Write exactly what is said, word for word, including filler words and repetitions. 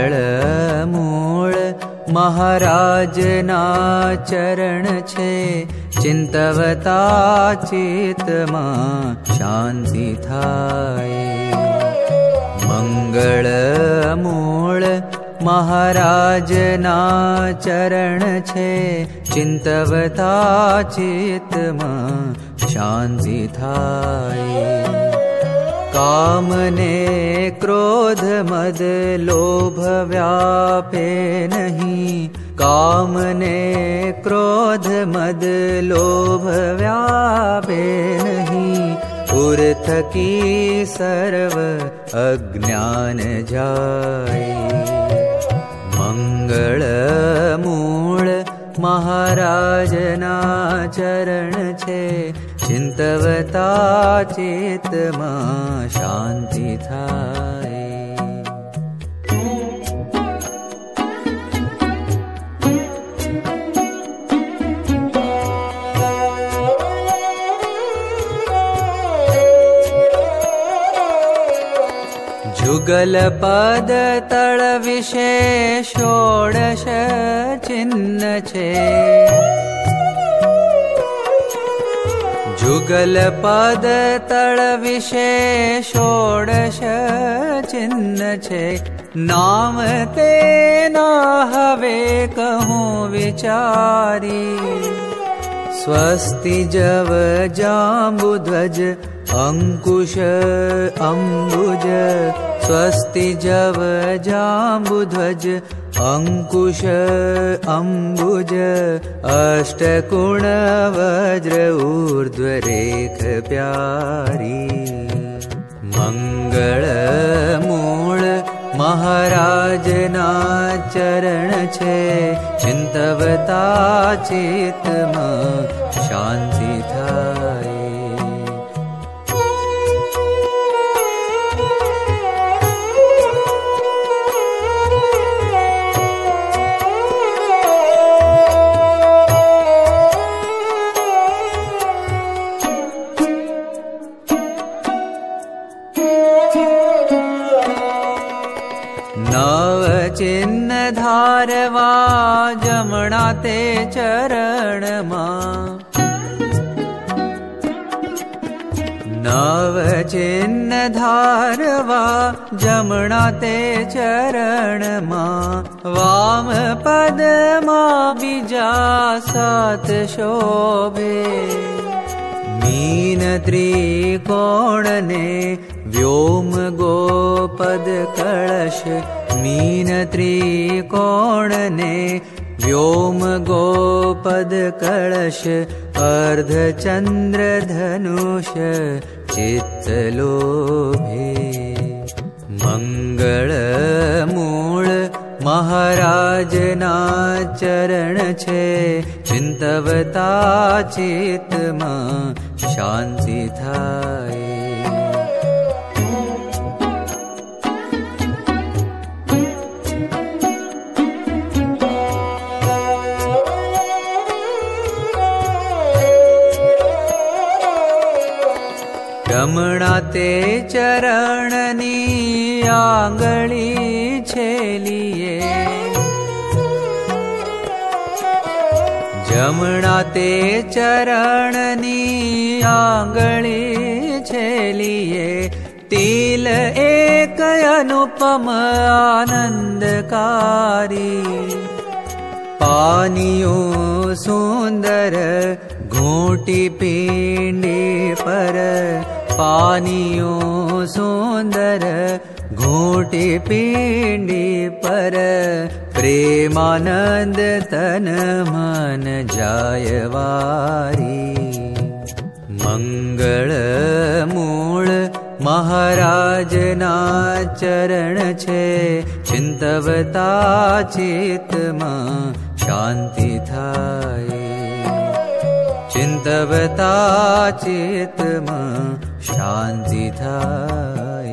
मंगल मूल महाराजना चरण छे, चिंतवता चित्तमा शांति थाय। मंगल मूल महाराजना चरण छे, चिंतवता चित्तमा शांति थाय। काम ने क्रोध मद लोभ व्यापे नहीं, काम ने क्रोध मद लोभ व्यापे नहीं, उर थकी सर्व अज्ञान जाए। मंगल मूल महाराजना चरण छे, चिंतवता चित्तमा शांति थाय। जुगल पद तल विषे षोडश चिन्ह छे, जुगल पद तल विषे षोडश चिन्ह छे, नाम तेना हवे कहूँ विचारी। स्वस्ति जव जाम्बुध्वज अंकुश अम्बुज, स्वस्ति जव जाम्बुध्वज अंकुश अम्बुज, अष्टकुण वज्र ऊर्ध्वरेख प्यारी। मंगल मूल महाराजना चरण छे, चिंतवता चित्तमा शांति थाय। नव चिन्ह धारवा जमणा ते चरण मां, नव चिन्ह धारवा जमणा ते चरण मां, वाम पद मां बीजा सात शोभे। मीन त्रिकोण ने व्योम गोपद कलश, मीन त्रिकोण ने व्योम गोपद कलश, अर्धचंद्र धनुष चित्त लोभे। मंगल मूल महाराजना चरण छे, चिंतवता चित्तमा शांति थाय। जमणा ते चरणनी आंगली छेलिए, जमणा ते चरणनी आंगली छेलिए, तिल एक अनुपम आनंदकारी। पानियो सुंदर घोटी पिंडी पर, पानियो सुंदर घोटी पिंडी पर, प्रेमानंद तन मन जायवारी। मंगल मूल महाराजना चरण छे, चिंतवता चित्तमा शांति थाय। चिंतवता चित्तमा शांति थाय।